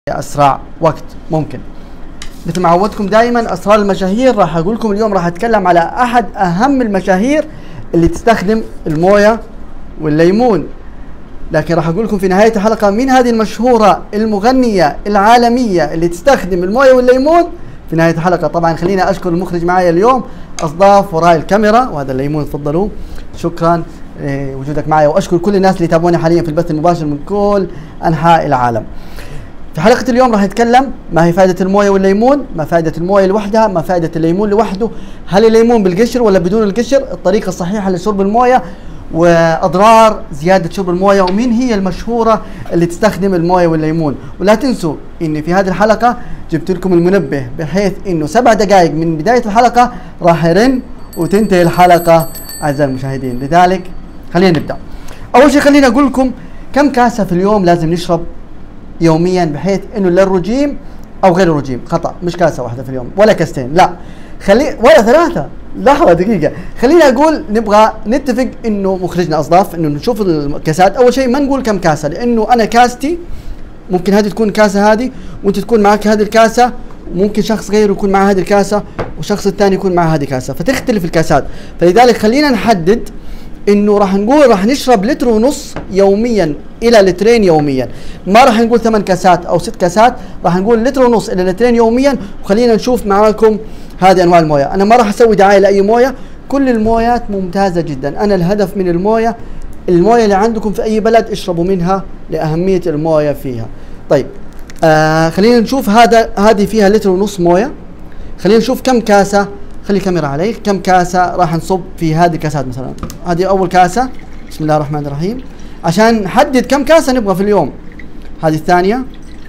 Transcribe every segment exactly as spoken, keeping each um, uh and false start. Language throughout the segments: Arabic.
اسرع وقت ممكن. مثل ما عودتكم دائما اسرار المشاهير، راح اقول لكم اليوم راح اتكلم على احد اهم المشاهير اللي تستخدم المويه والليمون. لكن راح اقول لكم في نهايه الحلقه مين هذه المشهوره المغنيه العالميه اللي تستخدم المويه والليمون في نهايه الحلقه. طبعا خلينا اشكر المخرج معايا اليوم، اصداف وراء الكاميرا، وهذا الليمون تفضلوا، شكرا وجودك معي، واشكر كل الناس اللي يتابعوني حاليا في البث المباشر من كل انحاء العالم. في حلقة اليوم راح نتكلم ما هي فائدة المويه والليمون، ما فائدة المويه لوحدها، ما فائدة الليمون لوحده، هل الليمون بالقشر ولا بدون القشر، الطريقة الصحيحة لشرب المويه، واضرار زيادة شرب المويه، ومين هي المشهورة اللي تستخدم المويه والليمون. ولا تنسوا اني في هذه الحلقة جبت لكم المنبه بحيث انه سبع دقائق من بداية الحلقة راح يرن وتنتهي الحلقة اعزائي المشاهدين. لذلك خلينا نبدأ. اول شيء خليني اقول لكم كم كاسة في اليوم لازم نشرب يوميا، بحيث انه للرجيم او غير الرجيم. خطأ، مش كاسة واحدة في اليوم ولا كاستين، لا خلي ولا ثلاثة. لحظة دقيقة، خلينا اقول نبغى نتفق انه مخرجنا اصداف انه نشوف الكاسات. اول شيء ما نقول كم كاسة، لانه انا كاستي ممكن هذه تكون كاسة هذه، وانت تكون معك هذه الكاسة، وممكن شخص غيره يكون معه هذه الكاسة، وشخص الثاني يكون معه هذه الكاسة، فتختلف الكاسات. فلذلك خلينا نحدد انه راح نقول راح نشرب لتر ونص يوميا الى لترين يوميا. ما راح نقول ثمان كاسات او ست كاسات، راح نقول لتر ونص الى لترين يوميا. وخلينا نشوف معاكم هذه انواع المويه. انا ما راح اسوي دعايه لاي مويه، كل المويات ممتازه جدا. انا الهدف من المويه، المويه اللي عندكم في اي بلد اشربوا منها لاهميه المويه فيها. طيب آه خلينا نشوف هذا، هذه فيها لتر ونص مويه. خلينا نشوف كم كاسه، خلي الكاميرا عليك، كم كاسة راح نصب في هذه الكاسات. مثلا هذه أول كاسة، بسم الله الرحمن الرحيم، عشان نحدد كم كاسة نبغى في اليوم. هذه الثانية،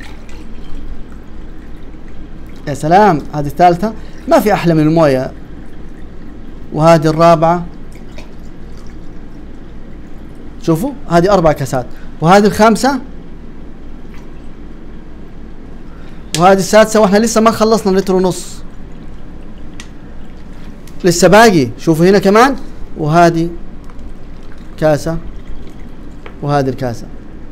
يا سلام، هذه الثالثة، ما في أحلى من الموية. وهذه الرابعة، شوفوا هذه أربع كاسات. وهذه الخامسة، وهذه السادسة، وإحنا لسه ما خلصنا لتر ونص، لسه باقي. شوفوا هنا كمان، وهذه كاسة، وهذه الكاسة،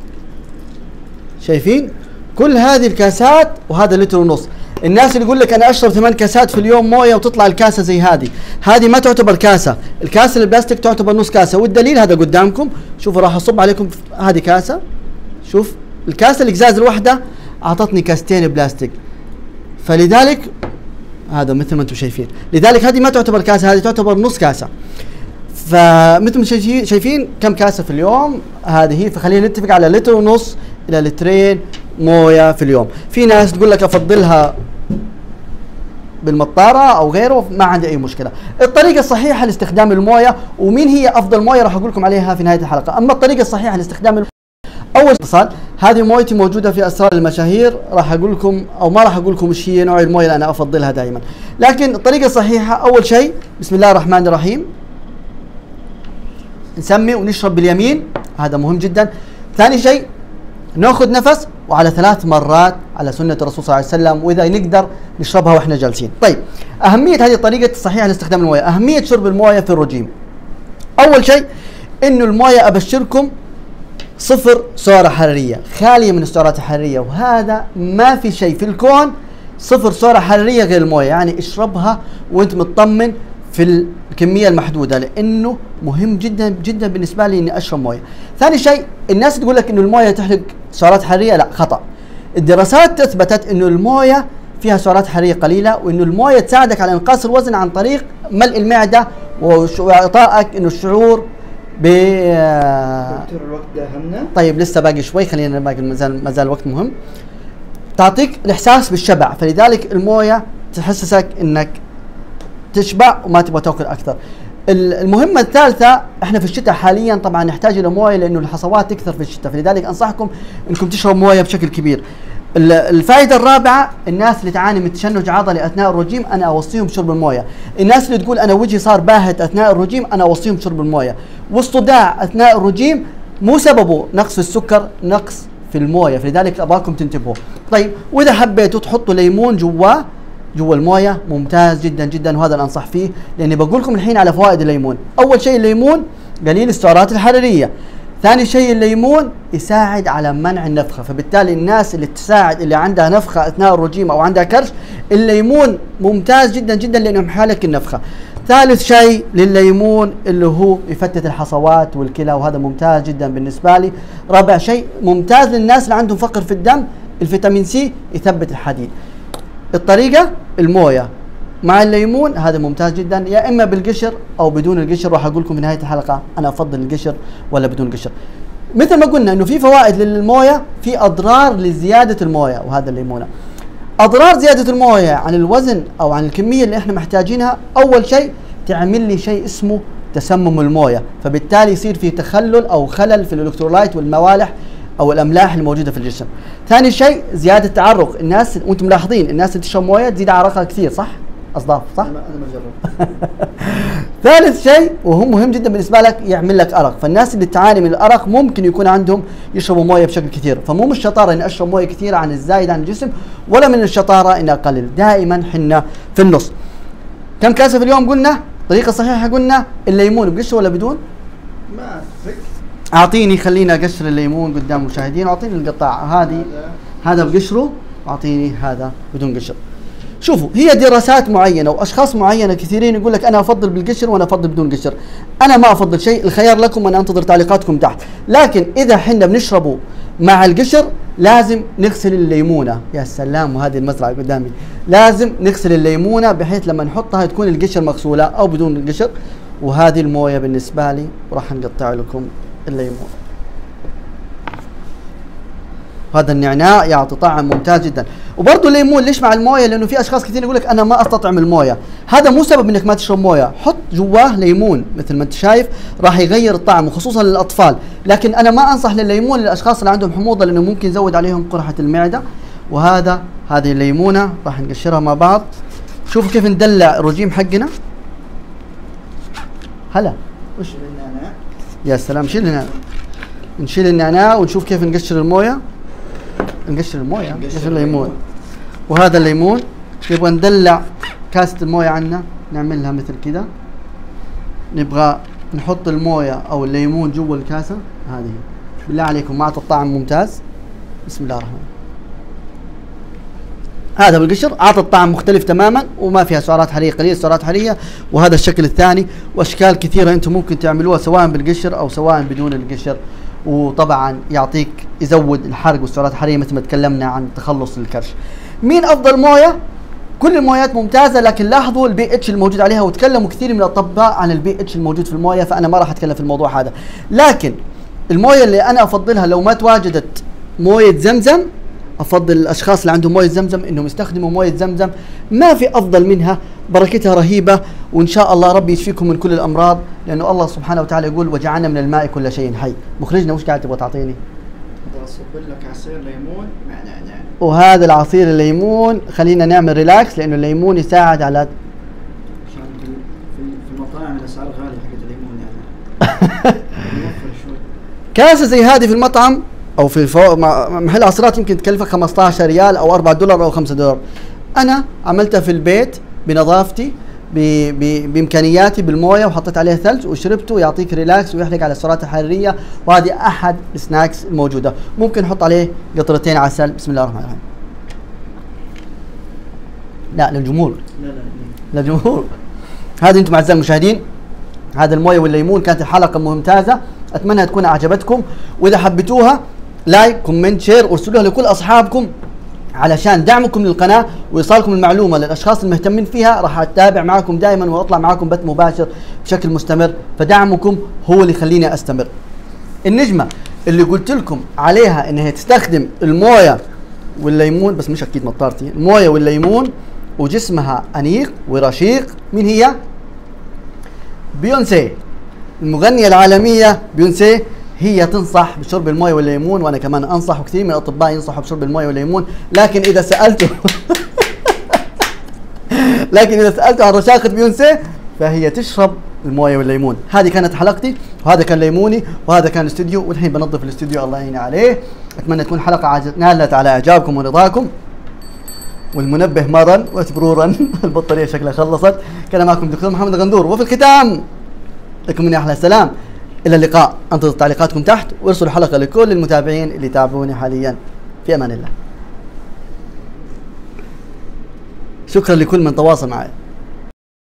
شايفين كل هذه الكاسات، وهذا لتر ونص. الناس اللي يقول لك انا اشرب ثمان كاسات في اليوم مويه وتطلع الكاسه زي هذه، هذه ما تعتبر كاسه، الكاسه البلاستيك تعتبر نص كاسه. والدليل هذا قدامكم، شوفوا راح اصب عليكم هذه كاسه، شوف الكاسه القزاز الواحده اعطتني كاستين بلاستيك. فلذلك هذا مثل ما انتم شايفين، لذلك هذه ما تعتبر كاسه، هذه تعتبر نص كاسه. فمثل ما شايفين كم كاسه في اليوم هذه. فخلينا نتفق على لتر ونص الى لترين مويه في اليوم. في ناس تقول لك افضلها بالمطاره او غيره، ما عندي اي مشكله. الطريقه الصحيحه لاستخدام المويه، ومين هي افضل مويه راح اقول لكم عليها في نهايه الحلقه. اما الطريقه الصحيحه لاستخدام الموية، اول اتصال، هذه مويتي موجوده في اسرار المشاهير، راح اقول لكم او ما راح اقول لكم ايش هي نوع المويه اللي انا افضلها دائما. لكن الطريقه الصحيحه، اول شيء بسم الله الرحمن الرحيم، نسمي ونشرب باليمين، هذا مهم جدا. ثاني شيء ناخذ نفس، وعلى ثلاث مرات على سنه الرسول صلى الله عليه وسلم، واذا نقدر نشربها واحنا جالسين. طيب اهميه هذه الطريقه الصحيحه لاستخدام المويه، اهميه شرب المويه في الرجيم. اول شيء انه المويه ابشركم صفر سعرة حرارية، خالية من السعرات الحرارية، وهذا ما في شيء في الكون صفر سعرة حرارية غير الموية. يعني اشربها وانت مطمن في الكمية المحدودة، لانه مهم جدا جدا بالنسبة لي اني اشرب موية. ثاني شيء، الناس تقول لك انه الموية تحرق سعرات حرارية، لا خطأ. الدراسات اثبتت انه الموية فيها سعرات حرارية قليلة، وانه الموية تساعدك على انقاص الوزن عن طريق ملء المعدة واعطائك انه الشعور ب دكتور الوقت داهمنا. طيب لسه باقي شوي، خلينا باقي، ما زال ما زال وقت مهم. تعطيك الاحساس بالشبع، فلذلك المويه تحسسك انك تشبع وما تبغى تاكل اكثر. المهمه الثالثه، احنا في الشتاء حاليا طبعا نحتاج الى مويه، لانه الحصوات تكثر في الشتاء، فلذلك انصحكم انكم تشربوا مويه بشكل كبير. الفائده الرابعه، الناس اللي تعاني من تشنج عضلي اثناء الرجيم انا اوصيهم بشرب المويه. الناس اللي تقول انا وجهي صار باهت اثناء الرجيم انا اوصيهم بشرب المويه. والصداع اثناء الرجيم مو سببه نقص في السكر، نقص في المويه، فلذلك ابغاكم تنتبهوا. طيب واذا حبيتوا تحطوا ليمون جواه جوا المويه ممتاز جدا جدا، وهذا اللي انصح فيه، لاني بقول لكم الحين على فوائد الليمون. اول شيء الليمون قليل السعرات الحراريه. ثاني شيء الليمون يساعد على منع النفخه، فبالتالي الناس اللي تساعد اللي عندها نفخه اثناء الرجيم او عندها كرش، الليمون ممتاز جدا جدا لانه يحالك النفخه. ثالث شيء للليمون اللي هو يفتت الحصوات والكلى، وهذا ممتاز جدا بالنسبه لي. رابع شيء ممتاز للناس اللي عندهم فقر في الدم، الفيتامين سي يثبت الحديد. الطريقه المويه مع الليمون هذا ممتاز جدا، يا اما بالقشر او بدون القشر، راح اقول لكم في نهايه الحلقه انا افضل القشر ولا بدون قشر. مثل ما قلنا انه في فوائد للمويه، في اضرار لزياده المويه، وهذا الليمونه. اضرار زياده المويه عن الوزن او عن الكميه اللي احنا محتاجينها، اول شيء تعمل لي شيء اسمه تسمم المويه، فبالتالي يصير في تخلل او خلل في الالكترولايت والموالح او الاملاح الموجوده في الجسم. ثاني شيء زياده تعرق، الناس وانتم ملاحظين الناس اللي تشرب مويه تزيد عرقها كثير، صح؟ اصداف، صح؟ انا ما جربت. ثالث شيء وهو مهم جدا بالنسبه لك، يعمل لك ارق، فالناس اللي تعاني من الارق ممكن يكون عندهم يشربوا مويه بشكل كثير، فمو من الشطاره اني اشرب مويه كثيره عن الزايد عن الجسم، ولا من الشطاره اني اقلل، دائما حنا في النص. كم كاسه في اليوم قلنا؟ طريقه صحيحه قلنا الليمون بقشر ولا بدون؟ ما اتفق. اعطيني، خلينا اقشر الليمون قدام المشاهدين، واعطيني القطاع هذه، هذا بقشره، واعطيني هذا بدون قشر. شوفوا هي دراسات معينه واشخاص معينه كثيرين يقول لك انا افضل بالقشر وانا افضل بدون قشر، انا ما افضل شيء، الخيار لكم وانا انتظر تعليقاتكم تحت. لكن اذا حنا بنشربه مع القشر لازم نغسل الليمونه، يا سلام، وهذه المزرعه قدامي، لازم نغسل الليمونه بحيث لما نحطها تكون القشر مغسوله او بدون القشر. وهذه المويه بالنسبه لي، وراح نقطع لكم الليمون. هذا النعناع يعطي طعم ممتاز جدا. وبرضه الليمون ليش مع المويه؟ لانه في اشخاص كثير يقول لك انا ما استطعم المويه، هذا مو سبب انك ما تشرب مويه، حط جواه ليمون مثل ما انت شايف راح يغير الطعم وخصوصا للاطفال، لكن انا ما انصح للليمون للاشخاص اللي عندهم حموضه لانه ممكن يزود عليهم قرحه المعده. وهذا هذه الليمونه راح نقشرها مع بعض. شوفوا كيف ندلع الرجيم حقنا. هلا وش النعناع؟ يا سلام، شيل النعناع، نشيل النعناع ونشوف كيف نقشر المويه. نقشر المويه، نقشر الليمون. وهذا الليمون نبغى ندلع كاسة المويه عنا، نعملها مثل كذا، نبغى نحط المويه او الليمون جوا الكاسه هذه. بالله عليكم ما اعطى الطعم ممتاز. بسم الله الرحمن الرحيم. هذا بالقشر اعطى الطعم مختلف تماما وما فيها سعرات حراريه، قليل سعرات حراريه. وهذا الشكل الثاني، واشكال كثيره انتم ممكن تعملوها سواء بالقشر او سواء بدون القشر، وطبعا يعطيك يزود الحرق والسعرات الحراريه مثل ما تكلمنا عن تخلص الكرش. مين افضل مويه؟ كل المويات ممتازه، لكن لاحظوا البي اتش الموجود عليها، وتكلموا كثير من الاطباء عن البي اتش الموجود في المويه، فانا ما راح اتكلم في الموضوع هذا. لكن المويه اللي انا افضلها لو ما تواجدت مويه زمزم، افضل الاشخاص اللي عندهم مويه زمزم انهم يستخدموا مويه زمزم، ما في افضل منها، بركتها رهيبه، وان شاء الله ربي يشفيكم من كل الامراض، لانه الله سبحانه وتعالى يقول وجعلنا من الماء كل شيء حي. مخرجنا وش قاعد تبغى تعطيني؟ اصب لك عصير ليمون مع نعناع. وهذا العصير الليمون، خلينا نعمل ريلاكس لانه الليمون يساعد على عشان في في المطاعم الاسعار غاليه حقت الليمون يعني. نوفر شوي. كاسه زي هذه في المطعم او في الفو... محل عصيرات يمكن تكلفك خمسة عشر ريال او أربعة دولار او خمسة دولار. انا عملتها في البيت بنظافتي ب... ب... بامكانياتي بالمويه، وحطيت عليها ثلج وشربته، يعطيك ريلاكس ويحرق على السعرات الحراريه، وهذه احد السناكس الموجوده. ممكن نحط عليه قطرتين عسل. بسم الله الرحمن الرحيم. لا للجمهور، لا لا للجمهور. هذه انتم اعزائي المشاهدين، هذا المويه والليمون، كانت الحلقه ممتازه، اتمنى تكون اعجبتكم، واذا حبيتوها لايك كومنت شير وارسلوها لكل اصحابكم علشان دعمكم للقناه وايصالكم المعلومه للاشخاص المهتمين فيها. راح اتابع معكم دائما واطلع معكم بث مباشر بشكل مستمر، فدعمكم هو اللي يخليني استمر. النجمه اللي قلت لكم عليها انها تستخدم المويه والليمون، بس مش اكيد مطارتي، المويه والليمون وجسمها انيق ورشيق، مين هي؟ بيونسي، المغنيه العالميه بيونسي، هي تنصح بشرب المويه والليمون، وانا كمان انصح، وكثير من الاطباء ينصحوا بشرب المويه والليمون. لكن اذا سالته لكن اذا سالته عن رشاقه بيونسي فهي تشرب المويه والليمون. هذه كانت حلقتي، وهذا كان ليموني، وهذا كان الاستوديو، والحين بنظف الاستوديو الله يعين عليه. اتمنى تكون حلقه نالت على اعجابكم ورضاكم. والمنبه مرن واعتبروا البطاريه شكلها خلصت. كان معكم دكتور محمد غندور، وفي الختام لكم مني احلى سلام. الى اللقاء. انتظر تعليقاتكم تحت وارسلوا حلقه لكل المتابعين اللي يتابعوني حاليا. في امان الله. شكرا لكل من تواصل معي.